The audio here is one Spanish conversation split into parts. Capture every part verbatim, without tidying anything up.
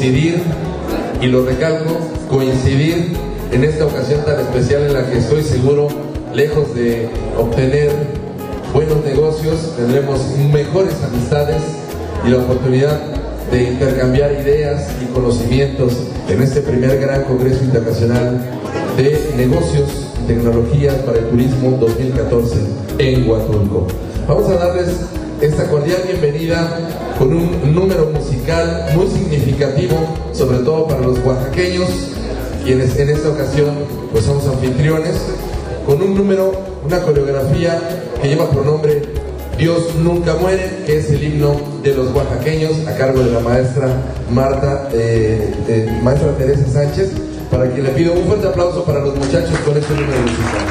coincidir, y lo recalco, coincidir en esta ocasión tan especial en la que estoy seguro, lejos de obtener buenos negocios, tendremos mejores amistades y la oportunidad de intercambiar ideas y conocimientos en este primer gran Congreso Internacional de Negocios y Tecnologías para el Turismo dos mil catorce en Huatulco. Vamos a darles esta cordial bienvenida con un número musical muy significativo, sobre todo para los oaxaqueños, quienes en esta ocasión pues somos anfitriones, con un número, una coreografía que lleva por nombre Dios Nunca Muere, que es el himno de los oaxaqueños, a cargo de la maestra Marta, eh, eh, maestra Teresa Sánchez, para quien le pido un fuerte aplauso para los muchachos con este número musical.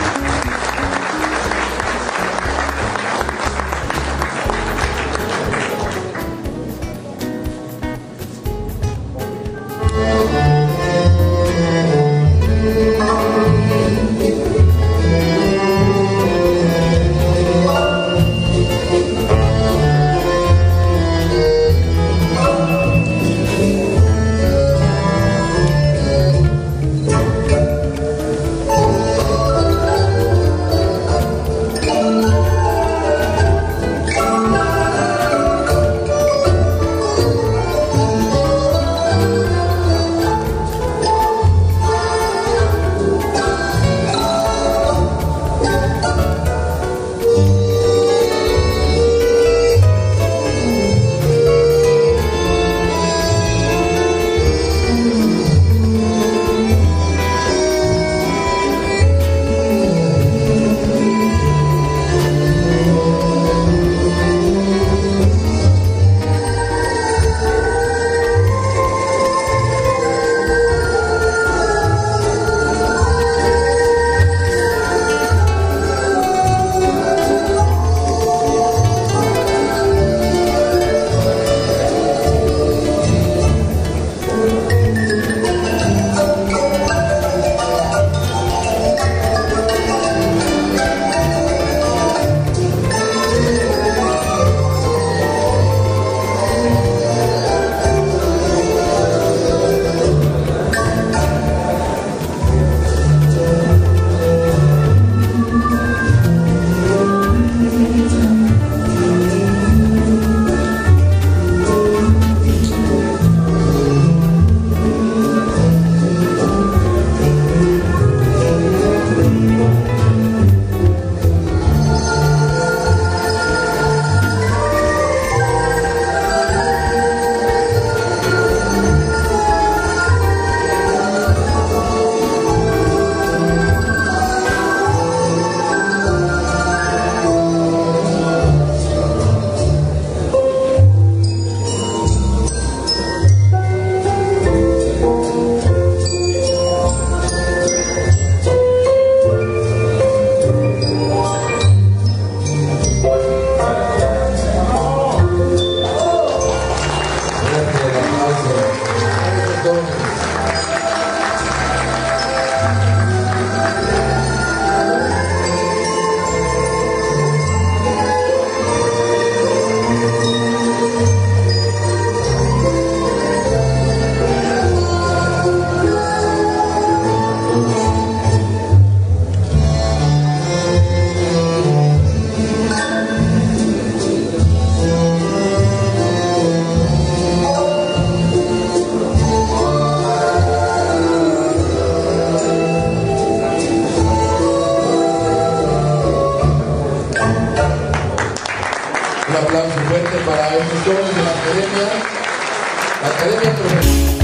Un aplauso fuerte para estos jóvenes de la Academia, la Academia Profesional.